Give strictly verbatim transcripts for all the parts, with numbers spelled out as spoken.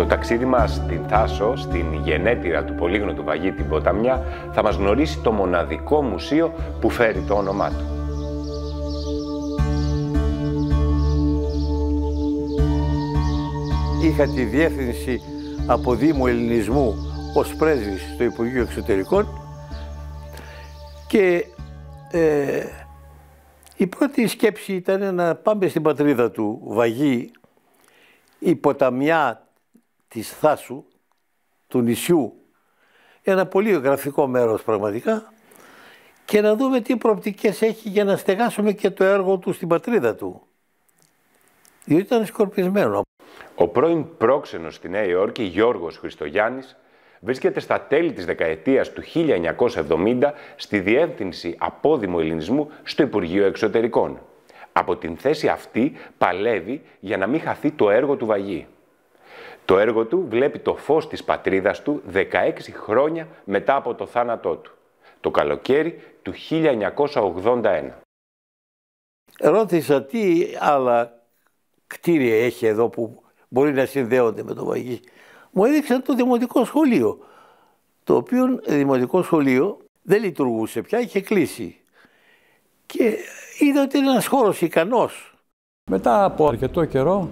Το ταξίδι μας στην Θάσο, στην γενέτειρα του πολύγνωτου Βαγγί, την Ποταμιά, θα μας γνωρίσει το μοναδικό μουσείο που φέρει το όνομά του. Είχα τη διεύθυνση από Δήμο Ελληνισμού ως πρέσβης στο Υπουργείο Εξωτερικών και ε, η πρώτη σκέψη ήταν να πάμε στην πατρίδα του Βαγγί, η Ποταμιά της Θάσου, του νησιού, ένα πολύ γραφικό μέρος πραγματικά, και να δούμε τι προοπτικές έχει για να στεγάσουμε και το έργο του στην πατρίδα του. Διότι ήταν σκορπισμένο. Ο πρώην πρόξενος στη Νέα Υόρκη, Γιώργος Χριστογιάννης, βρίσκεται στα τέλη της δεκαετίας του χίλια εννιακόσια εβδομήντα στη Διεύθυνση Απόδημου Ελληνισμού στο Υπουργείο Εξωτερικών. Από την θέση αυτή παλεύει για να μην χαθεί το έργο του Βαγγί. Το έργο του βλέπει το φως της πατρίδας του δεκαέξι χρόνια μετά από το θάνατό του, το καλοκαίρι του χίλια εννιακόσια ογδόντα ένα. Ρώτησα τι άλλα κτίρια έχει εδώ που μπορεί να συνδέονται με το Βαγγί. Μου έδειξαν το δημοτικό σχολείο, το οποίο δημοτικό σχολείο δεν λειτουργούσε πια, είχε κλείσει. Και είδα ότι είναι ένας χώρος ικανός. Μετά από αρκετό καιρό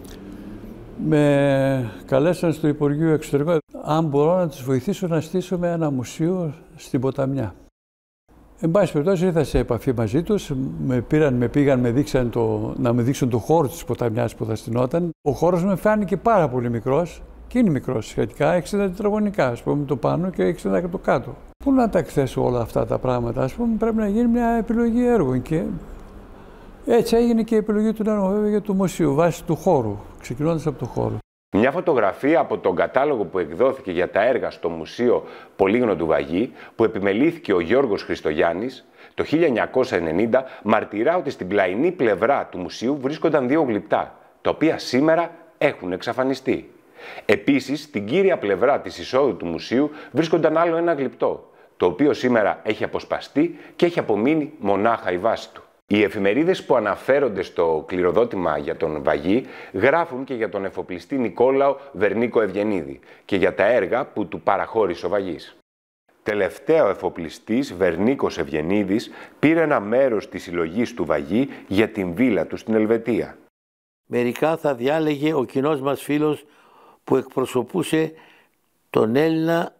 με καλέσαν στο Υπουργείο Εξωτερικών αν μπορώ να τους βοηθήσω να στήσουμε ένα μουσείο στην Ποταμιά. Εν πάση περιπτώσει ήρθα σε επαφή μαζί τους, με πήραν, με πήγαν, με δείξαν το, να με δείξουν το χώρο της Ποταμιάς που θα στηνόταν. Ο χώρος με φάνηκε πάρα πολύ μικρός και είναι μικρός σχετικά, εξήντα τετραγωνικά, ας πούμε, το πάνω και εξήντα το κάτω. Πού να τα εκθέσω όλα αυτά τα πράγματα, ας πούμε, πρέπει να γίνει μια επιλογή έργων και έτσι έγινε και η επιλογή του νέου βέβαια για το μουσείο, βάσει του χώρου, ξεκινώντας από το χώρο. Μια φωτογραφία από τον κατάλογο που εκδόθηκε για τα έργα στο Μουσείο Πολύγνωτου Βαγγί, που επιμελήθηκε ο Γιώργος Χριστογιάννης το χίλια εννιακόσια ενενήντα, μαρτυρά ότι στην πλαϊνή πλευρά του μουσείου βρίσκονταν δύο γλυπτά, τα οποία σήμερα έχουν εξαφανιστεί. Επίσης, στην κύρια πλευρά της εισόδου του μουσείου βρίσκονταν άλλο ένα γλυπτό, το οποίο σήμερα έχει αποσπαστεί και έχει απομείνει μονάχα η βάση του. Οι εφημερίδες που αναφέρονται στο κληροδότημα για τον Βαγγί γράφουν και για τον εφοπλιστή Νικόλαο Βερνίκο Ευγενίδη και για τα έργα που του παραχώρησε ο Βαγγής. Τελευταίο εφοπλιστής, Βερνίκος Ευγενίδης, πήρε ένα μέρος της συλλογής του Βαγγί για την βίλα του στην Ελβετία. Μερικά θα διάλεγε ο κοινός μας φίλος που εκπροσωπούσε τον Έλληνα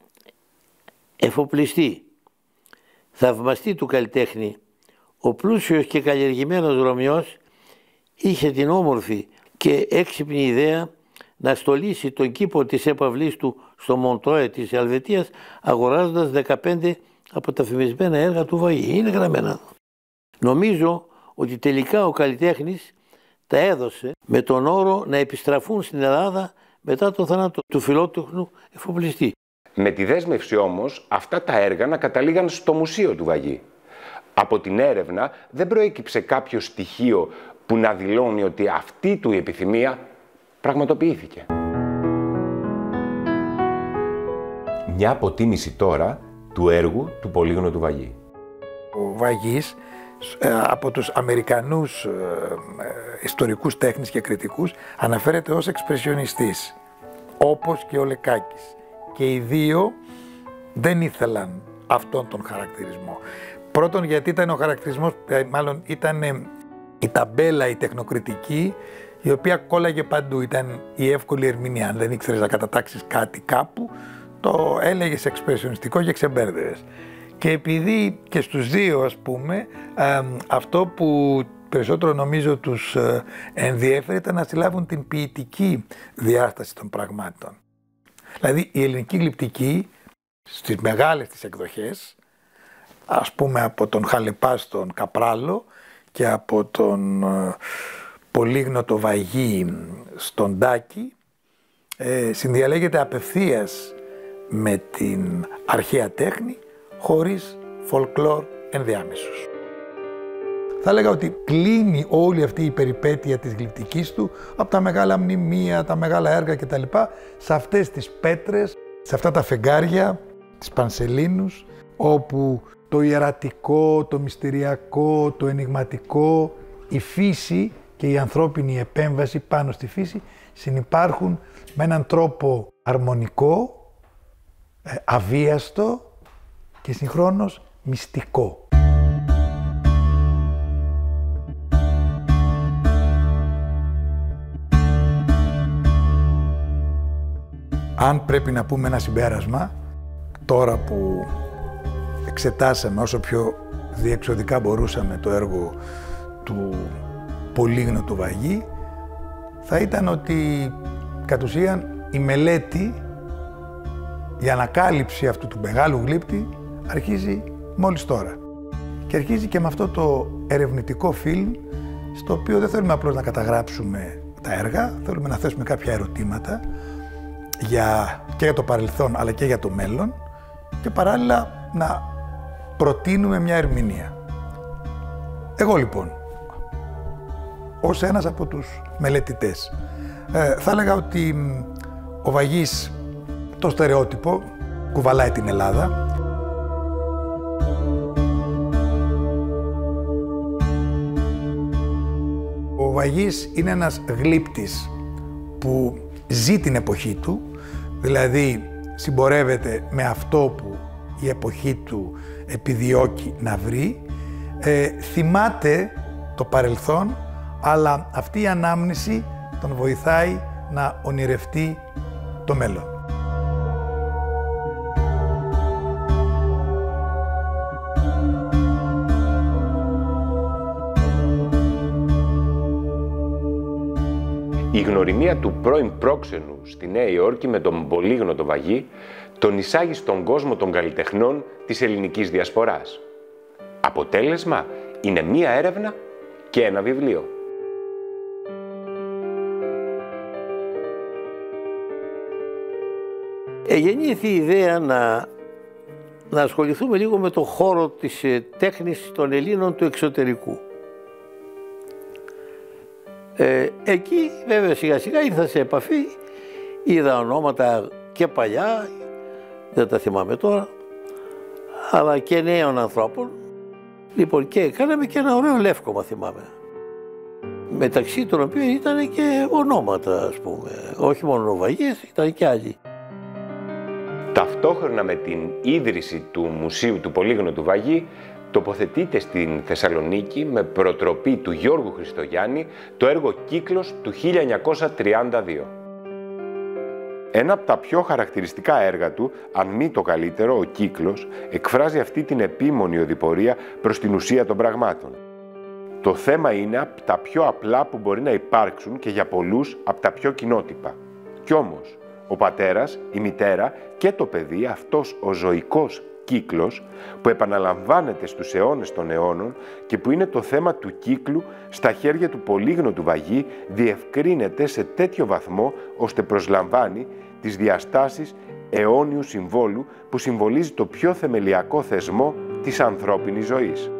εφοπλιστή, θαυμαστή του καλλιτέχνη. Ο πλούσιος και καλλιεργημένος Ρωμιός είχε την όμορφη και έξυπνη ιδέα να στολίσει τον κήπο της έπαυλής του στο Μοντρόε της Ελβετίας, αγοράζοντας δεκαπέντε από τα φημισμένα έργα του Βαγγί. Είναι γραμμένα. Νομίζω ότι τελικά ο καλλιτέχνης τα έδωσε με τον όρο να επιστραφούν στην Ελλάδα μετά το θάνατο του φιλότεχνου εφοπλιστή. Με τη δέσμευση όμως αυτά τα έργα να καταλήγαν στο μουσείο του Βαγγί. Από την έρευνα δεν προέκυψε κάποιο στοιχείο που να δηλώνει ότι αυτή του η επιθυμία πραγματοποιήθηκε. Μια αποτίμηση τώρα του έργου του Πολύγνωτου Βαγγί. Ο Βαγγής από τους Αμερικανούς ιστορικούς τέχνης και κριτικούς αναφέρεται ως εξπρεσιονιστής, όπως και ο Λεκάκης. Και οι δύο δεν ήθελαν αυτόν τον χαρακτηρισμό. Πρώτον γιατί ήταν ο χαρακτηρισμός, μάλλον ήταν η ταμπέλα, η τεχνοκριτική, η οποία κόλλαγε παντού. Ήταν η εύκολη ερμηνεία. Αν δεν ήξερες να κατατάξεις κάτι κάπου, το έλεγες εξπρεσιονιστικό και ξεμπέρδευες. Και επειδή και στους δύο, ας πούμε, αυτό που περισσότερο νομίζω τους ενδιέφερε ήταν να συλλάβουν την ποιητική διάσταση των πραγμάτων. Δηλαδή η ελληνική γλυπτική στις μεγάλες τις εκδοχές, ας πούμε από τον Χαλεπά στον Καπράλο και από τον Πολύγνωτο Βαγγί στον Τάκη, ε, συνδιαλέγεται απευθείας με την αρχαία τέχνη, χωρίς folklore ενδιάμεσους. Θα έλεγα ότι κλείνει όλη αυτή η περιπέτεια της γλυπτικής του από τα μεγάλα μνημεία, τα μεγάλα έργα κτλ. Σε αυτές τις πέτρες, σε αυτά τα φεγγάρια, τις πανσελίνους, όπου το ιερατικό, το μυστηριακό, το ενιγματικό, η φύση και η ανθρώπινη επέμβαση πάνω στη φύση συνυπάρχουν με έναν τρόπο αρμονικό, αβίαστο και συγχρόνως μυστικό. Αν πρέπει να πούμε ένα συμπέρασμα, τώρα που εξετάσαμε όσο πιο διεξοδικά μπορούσαμε το έργο του Πολύγνωτου Βαγγί, θα ήταν ότι κατ' ουσίαν η μελέτη, η ανακάλυψη αυτού του μεγάλου γλύπτη αρχίζει μόλις τώρα. Και αρχίζει και με αυτό το ερευνητικό φιλμ, στο οποίο δεν θέλουμε απλώς να καταγράψουμε τα έργα, θέλουμε να θέσουμε κάποια ερωτήματα για, και για το παρελθόν αλλά και για το μέλλον και παράλληλα να προτείνουμε μια ερμηνεία. Εγώ λοιπόν, ως ένας από τους μελετητές, ε, θα έλεγα ότι ο Βαγγής το στερεότυπο κουβαλάει την Ελλάδα. Ο Βαγγής είναι ένας γλύπτης που ζει την εποχή του, δηλαδή συμπορεύεται με αυτό που η εποχή του επιδιώκει να βρει, ε, θυμάται το παρελθόν, αλλά αυτή η ανάμνηση τον βοηθάει να ονειρευτεί το μέλλον. Η γνωριμία του πρώην πρόξενου στη Νέα Υόρκη με τον Πολύγνωτο Βαγγί τον εισάγει στον κόσμο των καλλιτεχνών της ελληνικής διασποράς. Αποτέλεσμα είναι μία έρευνα και ένα βιβλίο. Εγεννήθη η ιδέα να, να ασχοληθούμε λίγο με το χώρο της ε, τέχνης των Ελλήνων του εξωτερικού. Ε, εκεί βέβαια σιγά σιγά ήρθα σε επαφή, είδα ονόματα και παλιά, δεν τα θυμάμαι τώρα, αλλά και νέων ανθρώπων. Λοιπόν, και κάναμε και ένα ωραίο λεύκομα, θυμάμαι. Μεταξύ των οποίων ήταν και ονόματα, ας πούμε. Όχι μόνο ο Βαγγής, ήταν και άλλοι. Ταυτόχρονα με την ίδρυση του Μουσείου του Πολύγνωτου Βαγγί, τοποθετείται στην Θεσσαλονίκη με προτροπή του Γιώργου Χριστογιάννη το έργο «Κύκλος» του χίλια εννιακόσια τριάντα δύο. Ένα από τα πιο χαρακτηριστικά έργα του, αν μη το καλύτερο, ο Κύκλος, εκφράζει αυτή την επίμονη οδηπορία προς την ουσία των πραγμάτων. Το θέμα είναι από τα πιο απλά που μπορεί να υπάρξουν και για πολλούς από τα πιο κοινότυπα. Κι όμως, ο πατέρας, η μητέρα και το παιδί, αυτός ο ζωικός κύκλος που επαναλαμβάνεται στους αιώνες των αιώνων και που είναι το θέμα του κύκλου στα χέρια του Πολύγνωτου Βαγγί, διευκρίνεται σε τέτοιο βαθμό ώστε προσλαμβάνει τις διαστάσεις αιώνιου συμβόλου που συμβολίζει το πιο θεμελιακό θεσμό της ανθρώπινης ζωής.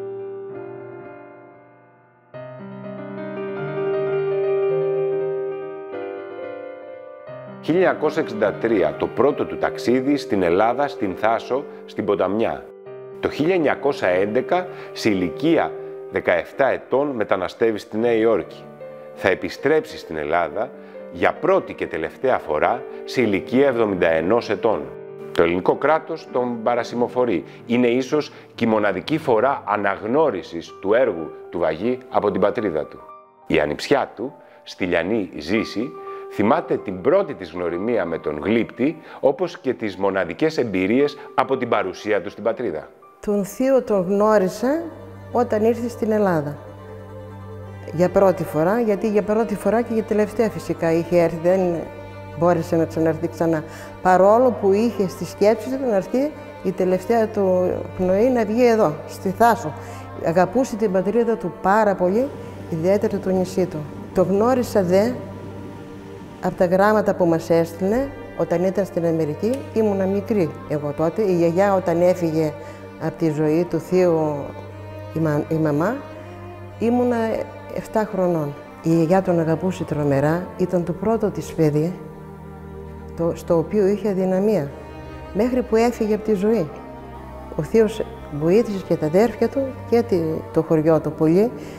χίλια εννιακόσια εξήντα τρία, το πρώτο του ταξίδι στην Ελλάδα, στην Θάσο, στην Ποταμιά. Το χίλια εννιακόσια έντεκα, σε ηλικία δεκαεπτά ετών, μεταναστεύει στη Νέα Υόρκη. Θα επιστρέψει στην Ελλάδα για πρώτη και τελευταία φορά σε ηλικία εβδομήντα ενός ετών. Το ελληνικό κράτος τον παρασημοφορεί. Είναι ίσως και η μοναδική φορά αναγνώρισης του έργου του Βαγγί από την πατρίδα του. Η ανιψιά του, Στυλιανή Ζήση, θυμάται την πρώτη της γνωριμία με τον γλύπτη, όπως και τις μοναδικές εμπειρίες από την παρουσία του στην πατρίδα. Τον θείο τον γνώρισα όταν ήρθε στην Ελλάδα. Για πρώτη φορά, γιατί για πρώτη φορά και για τελευταία φυσικά είχε έρθει, δεν μπόρεσε να ξαναρθεί ξανά. Παρόλο που είχε στη σκέψη του να έρθει η τελευταία του πνοή να βγει εδώ, στη Θάσο. Αγαπούσε την πατρίδα του πάρα πολύ, ιδιαίτερα το νησί του. Το γνώρισα δε από τα γράμματα που μας έστειλε όταν ήταν στην Αμερική. Ήμουνα μικρή εγώ τότε. Η γιαγιά όταν έφυγε από τη ζωή του θείου η, μα, η μαμά, ήμουνα επτά χρονών. Η γιαγιά τον αγαπούσε τρομερά, ήταν το πρώτο της παιδί, το, στο οποίο είχε αδυναμία, μέχρι που έφυγε από τη ζωή. Ο θείος βοήθησε και τα αδέρφια του και το χωριό του πολύ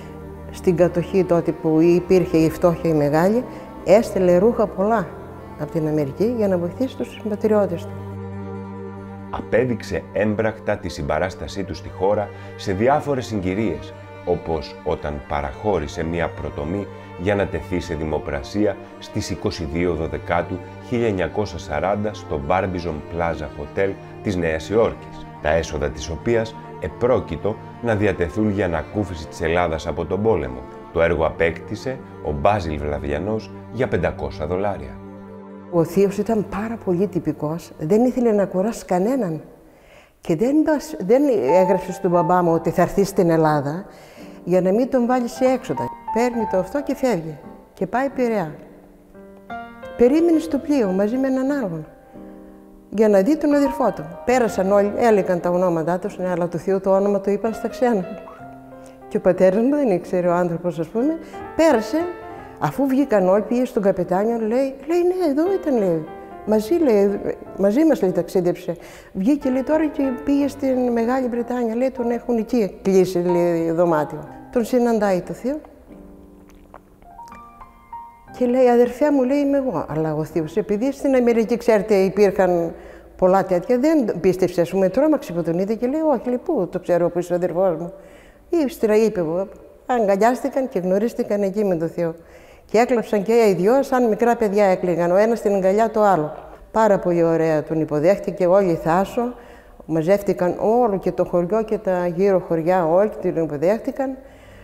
στην κατοχή τότε που υπήρχε η φτώχεια η μεγάλη, έστελε ρούχα πολλά από την Αμερική για να βοηθήσει τους συμπατριώτες του. Απέδειξε έμπρακτα τη συμπαράστασή του στη χώρα σε διάφορες συγκυρίες, όπως όταν παραχώρησε μία προτομή για να τεθεί σε δημοπρασία στις είκοσι δύο Δεκεμβρίου χίλια εννιακόσια σαράντα στο Barbizon Plaza Hotel της Νέας Υόρκης, τα έσοδα της οποίας επρόκειτο να διατεθούν για ανακούφιση της Ελλάδας από τον πόλεμο. Το έργο απέκτησε ο Μπάζιλ Βλαβιανός για πεντακόσια δολάρια. Ο θείος ήταν πάρα πολύ τυπικός, δεν ήθελε να κουράσει κανέναν και δεν, δεν έγραψε στον μπαμπά μου ότι θα έρθει στην Ελλάδα για να μην τον βάλει σε έξοδα. Παίρνει το αυτό και φεύγει και πάει Πειραιά. Περίμενε στο πλοίο μαζί με έναν άλλον για να δει τον αδερφό του. Πέρασαν όλοι, έλεγαν τα ονόματά τους, ναι, αλλά του θείου το όνομα το είπαν στα ξένα. Και ο πατέρας μου δεν ήξερε, ο άνθρωπος, ας πούμε, πέρασε, αφού βγήκαν όλοι, πήγε στον καπετάνιο, λέει, λέει, ναι, εδώ ήταν, λέει. Μαζί, λέει, μαζί μας, λέει, ταξίδεψε. Βγήκε, λέει, τώρα και πήγε στην Μεγάλη Βρετάνια, λέει, τον έχουν εκεί κλείσει, λέει, δωμάτιο. Τον συναντάει το θείο και λέει, αδερφιά μου, λέει, είμαι εγώ. Αλλά ο θείος, επειδή στην Αμερική, ξέρετε, υπήρχαν πολλά τέτοια, δεν πίστεψε, ας πούμε, τρόμαξε που τον είδε και λέει, όχι, λέει, πού το ξέρω που είσαι ο αδερφός μου. Ύστερα είπε εγώ, αγκαλιάστηκαν και γνωρίστηκαν εκεί με το θείο. Και έκλαψαν και οι δυο, σαν μικρά παιδιά έκλαιγαν, ο ένας στην αγκαλιά το άλλο. Πάρα πολύ ωραία τον υποδέχτηκε όλη η Θάσο, μαζεύτηκαν όλο και το χωριό και τα γύρω χωριά, όλοι την υποδέχτηκαν.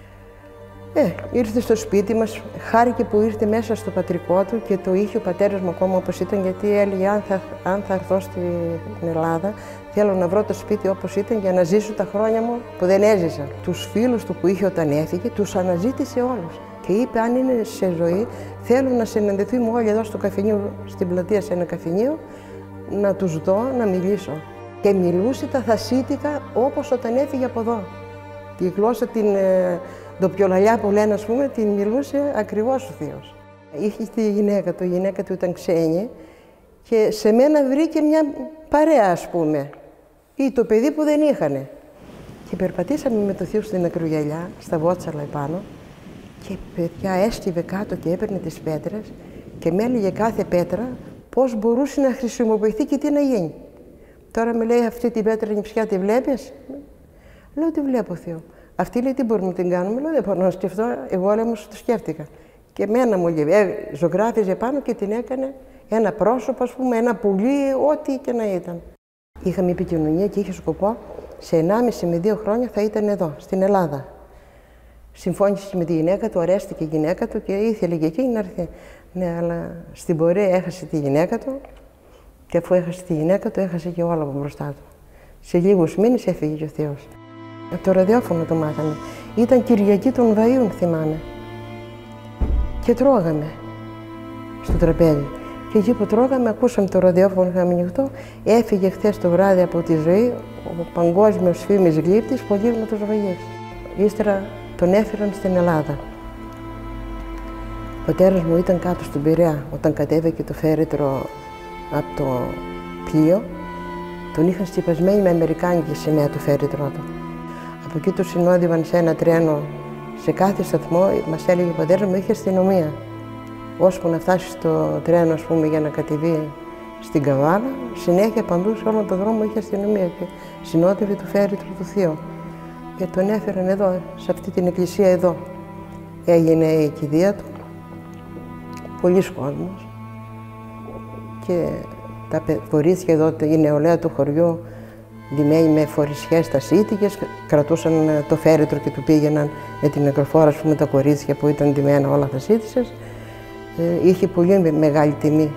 Ε, ήρθε στο σπίτι μας, χάρηκε που ήρθε μέσα στο πατρικό του και το είχε ο πατέρας μου ακόμα όπως ήταν, γιατί έλεγε αν θα, αν θα έρθω στην Ελλάδα, θέλω να βρω το σπίτι όπως ήταν για να ζήσω τα χρόνια μου που δεν έζησα. Τους φίλους του που είχε όταν έφυγε, τους αναζήτησε όλους. Και είπε, αν είναι σε ζωή, θέλω να συναντηθούμε όλοι εδώ στο καφενείο, στην πλατεία σε ένα καφενείο, να τους δω, να μιλήσω. Και μιλούσε τα θασίτικα όπως όταν έφυγε από εδώ. Τη γλώσσα, την ντοπιολαλιά που λένε, ας πούμε, την μιλούσε ακριβώς ο θείος. Είχε τη γυναίκα του, η γυναίκα του ήταν ξένη και σε μένα βρήκε μια παρέα, ας πούμε, ή το παιδί που δεν είχανε. Και περπατήσαμε με το θείο στην ακρογιαλιά, στα βότσαλα επάνω, και παιδιά έστειβε κάτω και έπαιρνε τις πέτρες και με έλεγε κάθε πέτρα πώς μπορούσε να χρησιμοποιηθεί και τι να γίνει. Τώρα με λέει, αυτή την πέτρα νηψιά τη βλέπεις? Λέω, τη βλέπω, θείο. Αυτή λέει, τι μπορούμε να την κάνουμε? Λέω, δεν μπορώ να σκεφτώ, εγώ όμως το σκέφτηκα. Και εμένα μου λέει, ε, ζωγράφιζε πάνω και την έκανε ένα πρόσωπο, ας πούμε, ένα πουλί, ό,τι και να ήταν. Είχαμε επικοινωνία και είχε σκοπό σε ενάμιση με δύο χρόνια θα ήταν εδώ, στην Ελλάδα. Συμφώνησε με τη γυναίκα του, αρέστηκε η γυναίκα του και ήθελε και εκείνη να έρθει. Ναι, αλλά στην πορεία έχασε τη γυναίκα του και αφού έχασε τη γυναίκα του, έχασε και όλα από μπροστά του. Σε λίγους μήνες έφυγε και ο θείος. Από το ραδιόφωνο το μάθαμε. Ήταν Κυριακή των Βαΐων, θυμάμαι. Και τρώγαμε στο τραπέζι. Και εκεί που τρώγαμε, ακούσαμε το ραδιόφωνο, είχαμε ανοιχτό. Έφυγε χθες το βράδυ από τη ζωή ο παγκόσμιος φήμης γλύπτης, Πολύγνωτος Βαγής. Ύστερα τον έφεραν στην Ελλάδα. Ο πατέρας μου ήταν κάτω στον Πειραιά, όταν κατέβηκε το φέρετρο από το πλοίο, τον είχαν στυπασμένη με αμερικάνικη σημαία το φέρετρό του. Από εκεί το συνόδευαν σε ένα τρένο, σε κάθε σταθμό, μας έλεγε ο πατέρας μου, είχε αστυνομία. Ώσπου να φτάσει στο τρένο, ας πούμε, για να κατεβεί στην Καβάλα, συνέχεια παντού σε όλο τον δρόμο είχε αστυνομία και συνόδευε το φέρετρο του θείου. Και τον έφεραν εδώ, σε αυτή την εκκλησία εδώ. Έγινε η κηδεία του, πολλοί κόσμος. Και τα κορίτσια εδώ, η νεολαία του χωριού, ντυμένοι με φορισιές τασίτικες, κρατούσαν το φέρετρο και του πήγαιναν με την νεκροφόρα, ας πούμε, τα κορίτσια που ήταν ντυμένα όλα τασίτισες. Ε, είχε πολύ μεγάλη τιμή.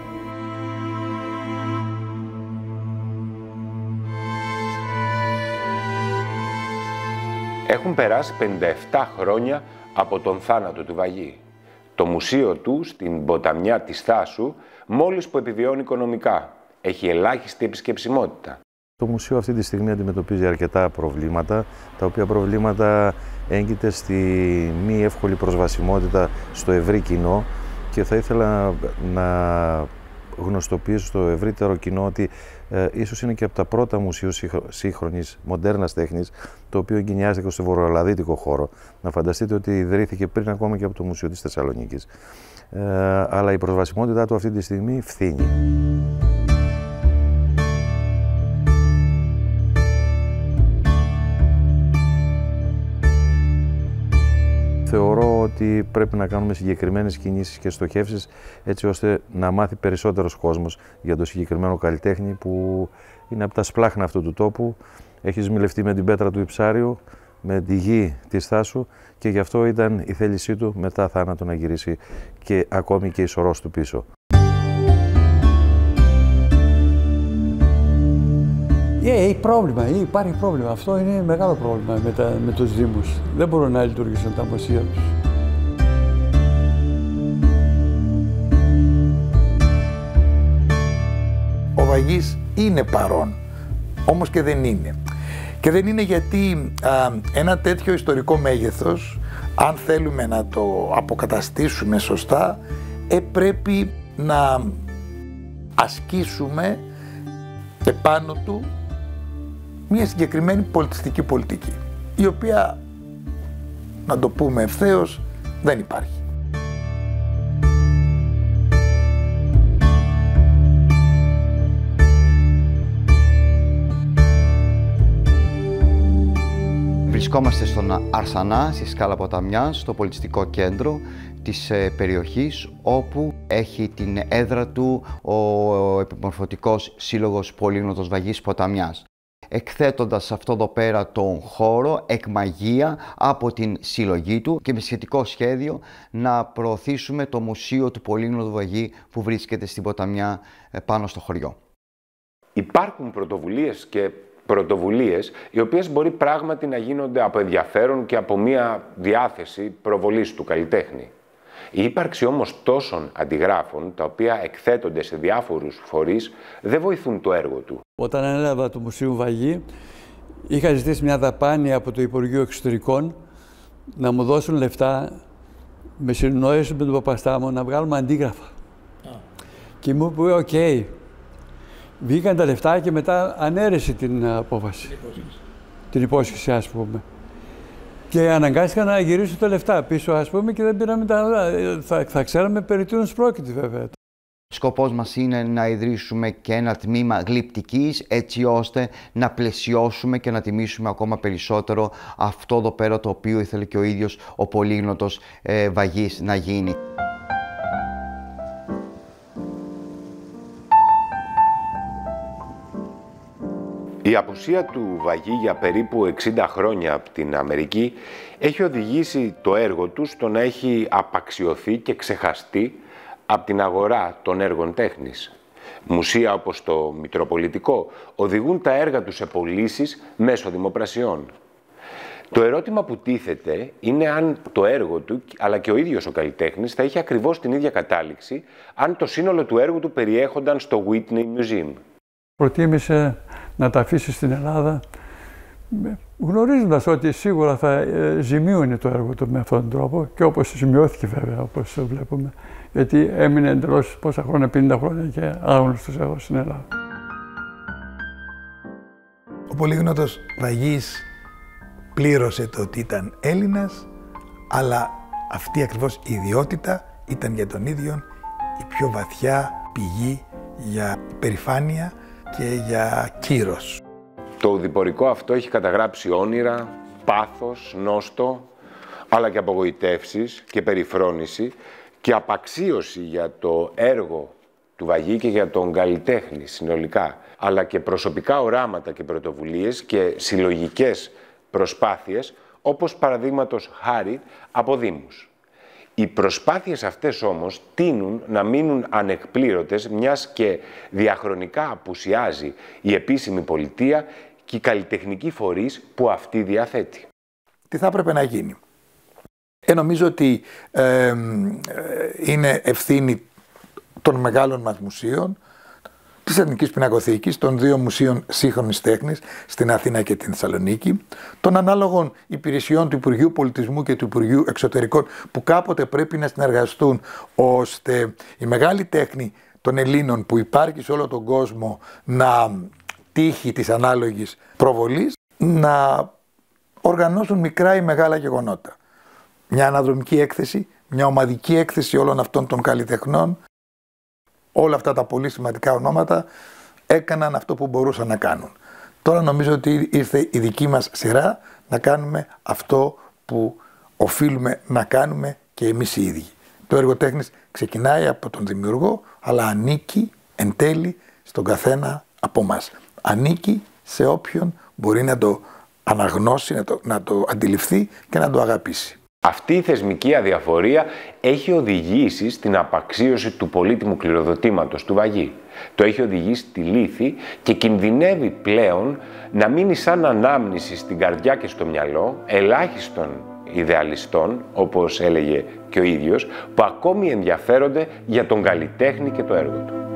Έχουν περάσει πενήντα επτά χρόνια από τον θάνατο του Βαγή. Το μουσείο του στην ποταμιά της Θάσου μόλις που επιβιώνει οικονομικά. Έχει ελάχιστη επισκεψιμότητα. Το μουσείο αυτή τη στιγμή αντιμετωπίζει αρκετά προβλήματα, τα οποία προβλήματα έγκυται στη μη εύκολη προσβασιμότητα στο ευρύ κοινό και θα ήθελα να γνωστοποιήσω στο ευρύτερο κοινό ότι ε, ίσως είναι και από τα πρώτα μουσεία σύγχρονης, μοντέρνας τέχνης, το οποίο εγκαινιάστηκε στο βορειοελλαδίτικο χώρο. Να φανταστείτε ότι ιδρύθηκε πριν ακόμα και από το Μουσείο της Θεσσαλονίκης. Ε, αλλά η προσβασιμότητά του αυτή τη στιγμή φθήνει. Θεωρώ ότι πρέπει να κάνουμε συγκεκριμένες κινήσεις και στοχεύσεις έτσι ώστε να μάθει περισσότερος κόσμος για το συγκεκριμένο καλλιτέχνη που είναι από τα σπλάχνα αυτού του τόπου. Έχει σμιλευτεί με την πέτρα του Ιψάριου, με τη γη της Θάσου και γι' αυτό ήταν η θέλησή του μετά θάνατο να γυρίσει και ακόμη και η σωρός του πίσω. Έχει πρόβλημα, υπάρχει πρόβλημα. Αυτό είναι μεγάλο πρόβλημα με, τα, με τους Δήμους. Δεν μπορούν να λειτουργήσουν τα μουσεία τους. Ο Βαγής είναι παρόν, όμως και δεν είναι. Και δεν είναι γιατί α, ένα τέτοιο ιστορικό μέγεθος, αν θέλουμε να το αποκαταστήσουμε σωστά, ε, πρέπει να ασκήσουμε επάνω του μια συγκεκριμένη πολιτιστική πολιτική, η οποία, να το πούμε ευθέως, δεν υπάρχει. Βρισκόμαστε στον Αρσανά, στη Σκάλα Ποταμιάς, στο πολιτιστικό κέντρο της περιοχής, όπου έχει την έδρα του ο Επιμορφωτικός Σύλλογος Πολύγνωτος Βαγής Ποταμιάς. Εκθέτοντας σε αυτό εδώ πέρα τον χώρο εκ μαγεία από την συλλογή του και με σχετικό σχέδιο να προωθήσουμε το Μουσείο του Πολύγνωτου Βαγή που βρίσκεται στην Ποταμιά πάνω στο χωριό. Υπάρχουν πρωτοβουλίες και πρωτοβουλίες οι οποίες μπορεί πράγματι να γίνονται από ενδιαφέρον και από μια διάθεση προβολής του καλλιτέχνη. Η ύπαρξη όμως τόσων αντιγράφων, τα οποία εκθέτονται σε διάφορους φορείς, δεν βοηθούν το έργο του. Όταν ανέλαβα το Μουσείο Βαγή, είχα ζητήσει μια δαπάνη από το Υπουργείο Εξωτερικών να μου δώσουν λεφτά, με συνεννόηση με τον Παπαστάμο, να βγάλουμε αντίγραφα. Ah. Και μου είπε, οκ. Okay. Βγήκαν τα λεφτά και μετά ανέρεσε την απόφαση. Την υπόσχεση. Την υπόσχεση, ας πούμε. Και αναγκάστηκα να γυρίσω τα λεφτά πίσω, ας πούμε, και δεν πήραμε τα άλλα. Θα, θα ξέραμε περί τίνος πρόκειται, βέβαια. Σκοπός μας είναι να ιδρύσουμε και ένα τμήμα γλυπτικής, έτσι ώστε να πλαισιώσουμε και να τιμήσουμε ακόμα περισσότερο αυτό εδώ πέρα το οποίο ήθελε και ο ίδιος ο Πολύγνωτος ε, Βαγής να γίνει. Η απουσία του Βαγή για περίπου εξήντα χρόνια από την Αμερική έχει οδηγήσει το έργο του στο να έχει απαξιωθεί και ξεχαστεί από την αγορά των έργων τέχνης. Μουσεία όπως το Μητροπολιτικό οδηγούν τα έργα τους σε πωλήσεις μέσω δημοπρασιών. Το ερώτημα που τίθεται είναι αν το έργο του, αλλά και ο ίδιος ο καλλιτέχνης, θα είχε ακριβώς την ίδια κατάληξη αν το σύνολο του έργου του περιέχονταν στο Whitney Museum. Προτίμησε να τα αφήσει στην Ελλάδα, γνωρίζοντας ότι σίγουρα θα ζημίωνε το έργο του με αυτόν τον τρόπο και όπως ζημιώθηκε βέβαια, όπως βλέπουμε, γιατί έμεινε εντελώς πόσα χρόνια, πενήντα χρόνια και άγνωστος εδώ στην Ελλάδα. Ο Πολύγνωτος Βαγής πλήρωσε το ότι ήταν Έλληνας, αλλά αυτή ακριβώς η ιδιότητα ήταν για τον ίδιο η πιο βαθιά πηγή για περηφάνεια και για κύρος. Το διπορικό αυτό έχει καταγράψει όνειρα, πάθος, νόστο, αλλά και απογοητεύσεις και περιφρόνηση και απαξίωση για το έργο του Βαγή και για τον καλλιτέχνη συνολικά, αλλά και προσωπικά οράματα και πρωτοβουλίες και συλλογικές προσπάθειες, όπως παραδείγματος χάρη από δήμους. Οι προσπάθειες αυτές όμως τείνουν να μείνουν ανεκπλήρωτες, μιας και διαχρονικά απουσιάζει η επίσημη πολιτεία και οι καλλιτεχνικοί φορείς που αυτή διαθέτει. Τι θα έπρεπε να γίνει? Ε, νομίζω ότι ε, ε, είναι ευθύνη των μεγάλων μας μουσείων, της Εθνικής Πινακοθήκης, των δύο μουσείων σύγχρονης τέχνης στην Αθήνα και την Θεσσαλονίκη, των ανάλογων υπηρεσιών του Υπουργείου Πολιτισμού και του Υπουργείου Εξωτερικών, που κάποτε πρέπει να συνεργαστούν ώστε η μεγάλη τέχνη των Ελλήνων που υπάρχει σε όλο τον κόσμο να τύχει της ανάλογης προβολής, να οργανώσουν μικρά ή μεγάλα γεγονότα. Μια αναδρομική έκθεση, μια ομαδική έκθεση όλων αυτών των καλλιτεχνών, όλα αυτά τα πολύ σημαντικά ονόματα έκαναν αυτό που μπορούσαν να κάνουν. Τώρα νομίζω ότι ήρθε η δική μας σειρά να κάνουμε αυτό που οφείλουμε να κάνουμε και εμείς οι ίδιοι. Το έργο τέχνης ξεκινάει από τον δημιουργό, αλλά ανήκει εν τέλει στον καθένα από μας. Ανήκει σε όποιον μπορεί να το αναγνώσει, να το, να το αντιληφθεί και να το αγαπήσει. Αυτή η θεσμική αδιαφορία έχει οδηγήσει στην απαξίωση του πολύτιμου κληροδοτήματος του Βαγγί. Το έχει οδηγήσει στη λύθη και κινδυνεύει πλέον να μείνει σαν ανάμνηση στην καρδιά και στο μυαλό ελάχιστων ιδεαλιστών, όπως έλεγε και ο ίδιος, που ακόμη ενδιαφέρονται για τον καλλιτέχνη και το έργο του.